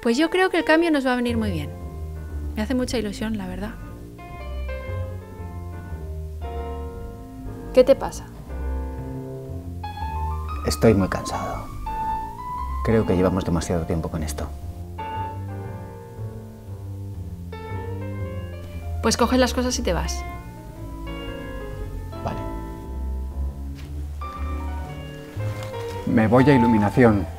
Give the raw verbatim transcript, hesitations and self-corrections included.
Pues yo creo que el cambio nos va a venir muy bien. Me hace mucha ilusión, la verdad. ¿Qué te pasa? Estoy muy cansado. Creo que llevamos demasiado tiempo con esto. Pues coges las cosas y te vas. Vale. Me voy a iluminación.